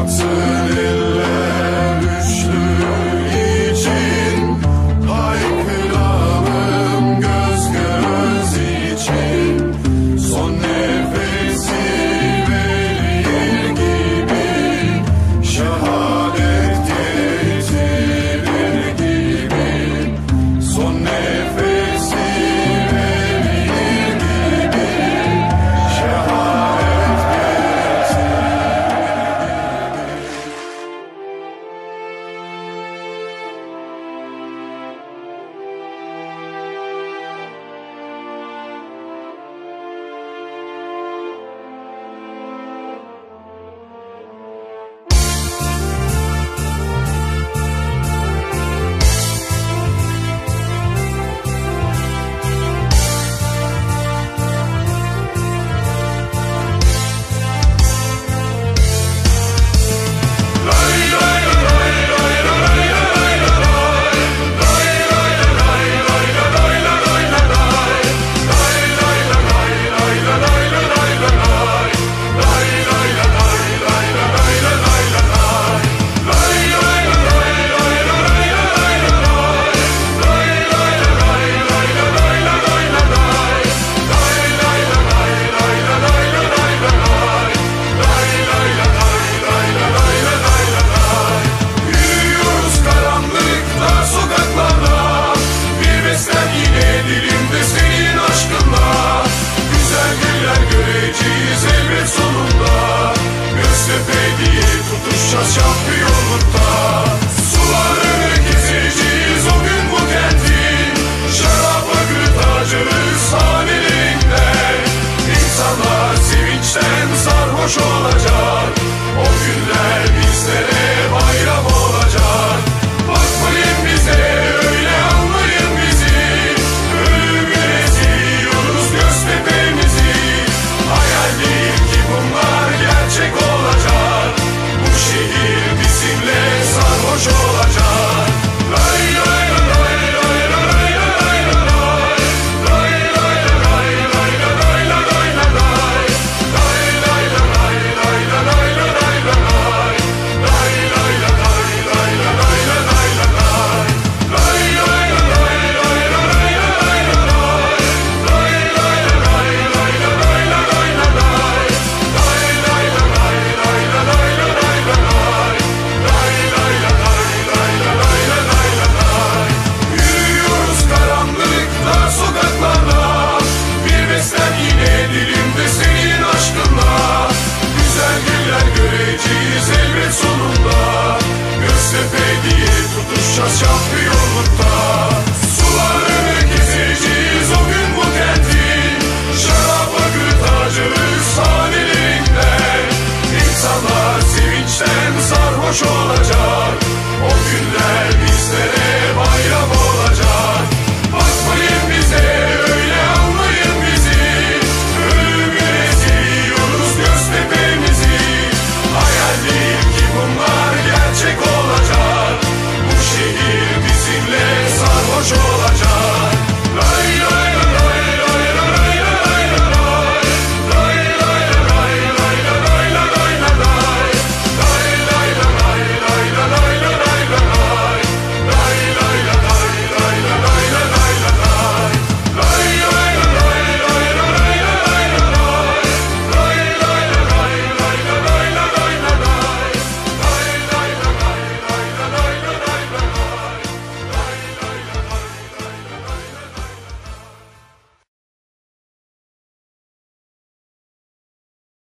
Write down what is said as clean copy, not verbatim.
altın eller üçlü için, haykıralım göz göz için. Son nefesi verir gibi, şehadet getirir gibi. Son nefesi verir gibi, şehadet şampiyonlukta. Sularını keseceğiz o gün bu kentin, şarap akıtacağız hanelinde. İnsanlar sevinçten sarhoş olacak, o günler bizlere bayram olacak. Bakmayın bize, öyle anlayın bizi, ölümüne seviyoruz Göztepe'mizi. Hayal değil ki bunlar gerçek olacak, bu şehir bizimle sarhoş olacak. Lay lay lay lay lay lay lay lay lay lay lay lay lay lay yürüyoruz karanlıkta sokaklarla, bir beslen yine dilimde senin aşkınla. Güzel günler göreceğiz elbet sonunda, Göztepe diye tutuşacağız şampiyonlukta. Sularını keseceğiz o gün bu kentin, şarap akıtacağız hanelinde. İnsanlar sevinçten sarhoş olacak,